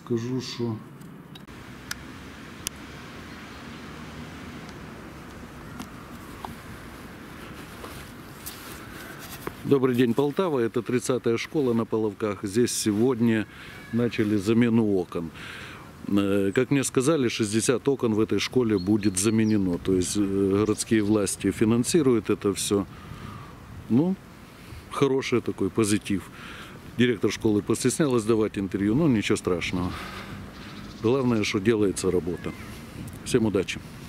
скажу, что добрый день, Полтава. Это 30-я школа на Половках. Здесь сегодня начали замену окон. Как мне сказали, 60 окон в этой школе будет заменено. То есть городские власти финансируют это все. Ну, хороший такой позитив. Директор школы постеснялась давать интервью, но ничего страшного. Главное, что делается работа. Всем удачи!